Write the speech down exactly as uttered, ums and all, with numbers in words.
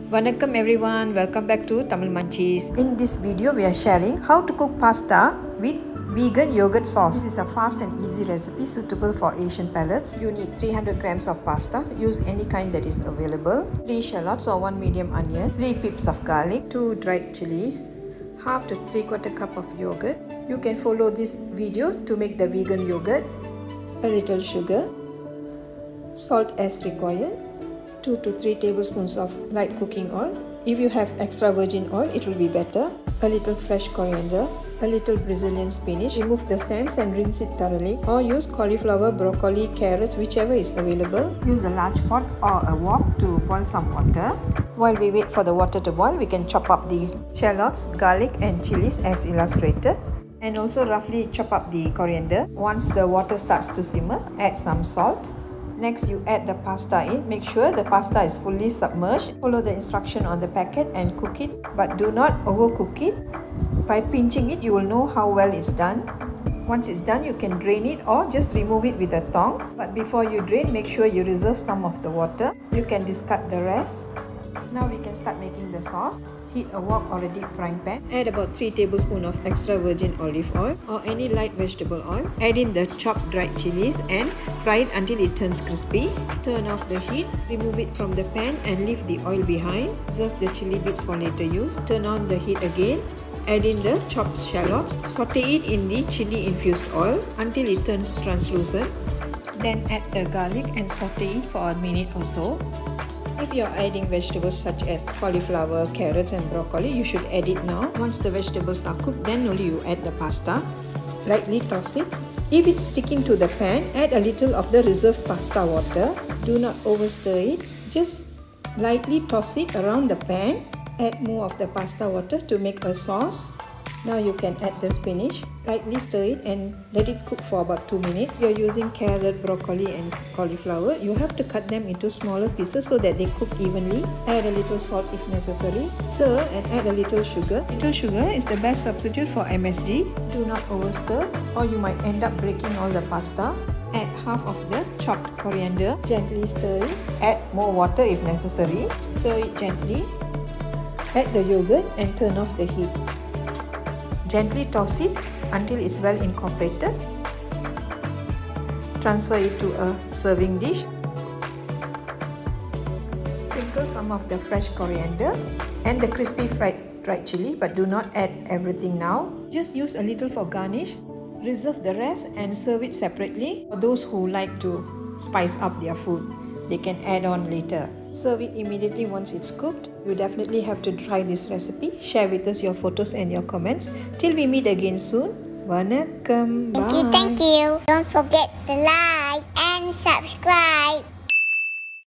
Vanakkam everyone, welcome back to Tamil Munchies. In this video we are sharing how to cook pasta with vegan yogurt sauce. This is a fast and easy recipe suitable for Asian palates. You need three hundred grams of pasta. Use any kind that is available. three shallots or one medium onion, three pips of garlic, two dried chilies, half to three quarter cup of yogurt. You can follow this video to make the vegan yogurt. A little sugar, salt as required, two to three tablespoons of light cooking oil. If you have extra virgin oil, it will be better. A little fresh coriander, a little Brazilian spinach. Remove the stems and rinse it thoroughly. Or use cauliflower, broccoli, carrots, whichever is available. Use a large pot or a wok to boil some water. While we wait for the water to boil, we can chop up the shallots, garlic and chilies as illustrated. And also roughly chop up the coriander. Once the water starts to simmer, add some salt. Next, you add the pasta in. Make sure the pasta is fully submerged. Follow the instruction on the packet and cook it, but do not overcook it. By pinching it, you will know how well it's done. Once it's done, you can drain it or just remove it with a tong. But before you drain, make sure you reserve some of the water. You can discard the rest. Now we can start making the sauce. Heat a wok or a deep frying pan. Add about three tablespoons of extra virgin olive oil or any light vegetable oil. Add in the chopped dried chilies and fry it until it turns crispy. Turn off the heat, remove it from the pan and leave the oil behind. Reserve the chili bits for later use. Turn on the heat again. Add in the chopped shallots. Saute it in the chili infused oil until it turns translucent. Then add the garlic and saute it for a minute or so. If you are adding vegetables such as cauliflower, carrots and broccoli, you should add it now. Once the vegetables are cooked, then only you add the pasta. Lightly toss it. If it's sticking to the pan, add a little of the reserved pasta water. Do not overstir it. Just lightly toss it around the pan. Add more of the pasta water to make a sauce. Now you can add the spinach. Lightly stir it and let it cook for about two minutes. You're using carrot, broccoli and cauliflower. You have to cut them into smaller pieces so that they cook evenly. Add a little salt if necessary. Stir and add a little sugar. Little sugar is the best substitute for M S G. Do not overstir or you might end up breaking all the pasta. Add half of the chopped coriander. Gently stir it. Add more water if necessary. Stir it gently. Add the yogurt and turn off the heat. Gently toss it until it's well incorporated. Transfer it to a serving dish. Sprinkle some of the fresh coriander and the crispy fried dried chili, but do not add everything now. Just use a little for garnish. Reserve the rest and serve it separately. For those who like to spice up their food, they can add on later. Serve it immediately once it's cooked. You definitely have to try this recipe. Share with us your photos and your comments. Till we meet again soon. Vanakkam. Thank you, thank you. Don't forget